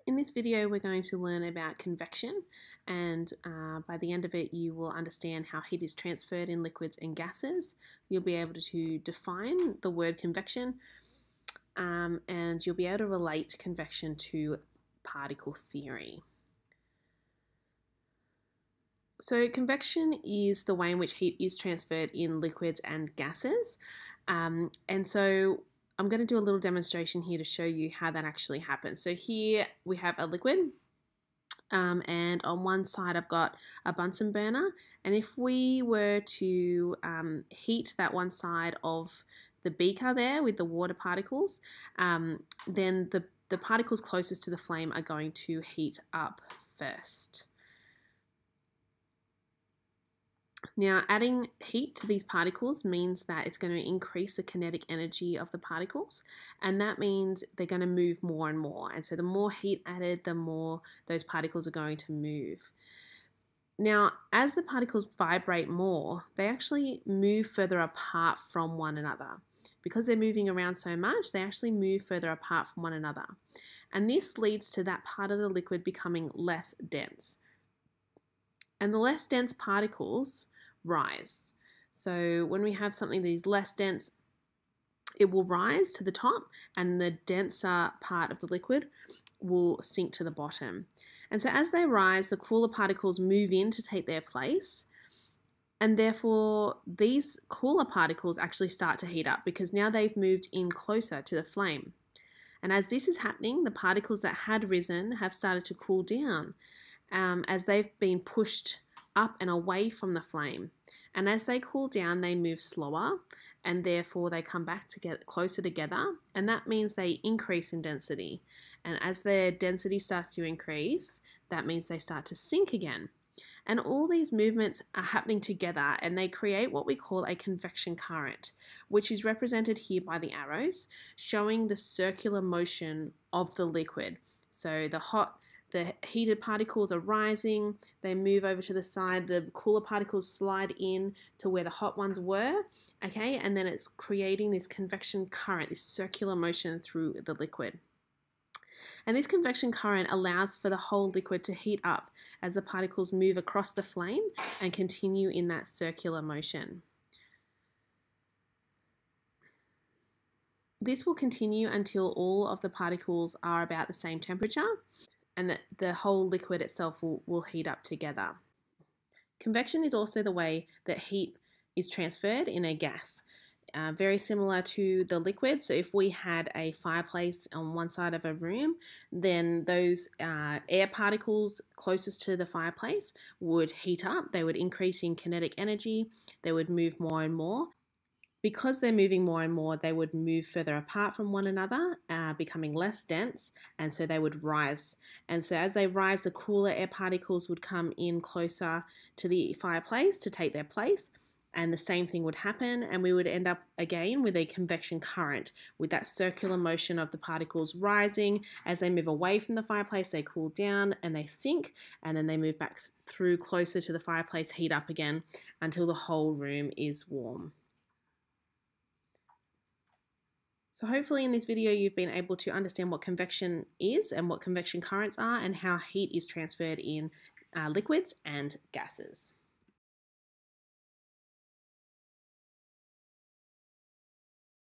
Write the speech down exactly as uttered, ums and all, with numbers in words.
In this video, we're going to learn about convection, and uh, by the end of it, you will understand how heat is transferred in liquids and gases. You'll be able to define the word convection, um, and you'll be able to relate convection to particle theory. So convection is the way in which heat is transferred in liquids and gases, um, and so I'm going to do a little demonstration here to show you how that actually happens. So here we have a liquid, um, and on one side I've got a Bunsen burner, and if we were to um, heat that one side of the beaker there with the water particles, um, then the, the particles closest to the flame are going to heat up first. Now, adding heat to these particles means that it's going to increase the kinetic energy of the particles, and that means they're going to move more and more. And so the more heat added, the more those particles are going to move. Now, as the particles vibrate more, they actually move further apart from one another. Because they're moving around so much, they actually move further apart from one another. And this leads to that part of the liquid becoming less dense. And the less dense particles rise. So when we have something that is less dense, it will rise to the top, and the denser part of the liquid will sink to the bottom. And so as they rise, the cooler particles move in to take their place, and therefore these cooler particles actually start to heat up because now they've moved in closer to the flame. And as this is happening, the particles that had risen have started to cool down, Um, as they've been pushed up and away from the flame. And as they cool down, they move slower, and therefore they come back to get closer together, and that means they increase in density. And as their density starts to increase, that means they start to sink again. And all these movements are happening together, and they create what we call a convection current, which is represented here by the arrows, showing the circular motion of the liquid. So the hot The heated particles are rising, they move over to the side, the cooler particles slide in to where the hot ones were, okay, and then it's creating this convection current, this circular motion through the liquid. And this convection current allows for the whole liquid to heat up as the particles move across the flame and continue in that circular motion. This will continue until all of the particles are about the same temperature, and that the whole liquid itself will, will heat up together. Convection is also the way that heat is transferred in a gas, uh, very similar to the liquid. So if we had a fireplace on one side of a room, then those uh, air particles closest to the fireplace would heat up, they would increase in kinetic energy, they would move more and more. Because they're moving more and more, they would move further apart from one another, uh, becoming less dense, and so they would rise. And so as they rise, the cooler air particles would come in closer to the fireplace to take their place, and the same thing would happen, and we would end up again with a convection current, with that circular motion of the particles rising. As they move away from the fireplace, they cool down and they sink, and then they move back through closer to the fireplace, heat up again, until the whole room is warm. So hopefully in this video you've been able to understand what convection is and what convection currents are and how heat is transferred in uh, liquids and gases.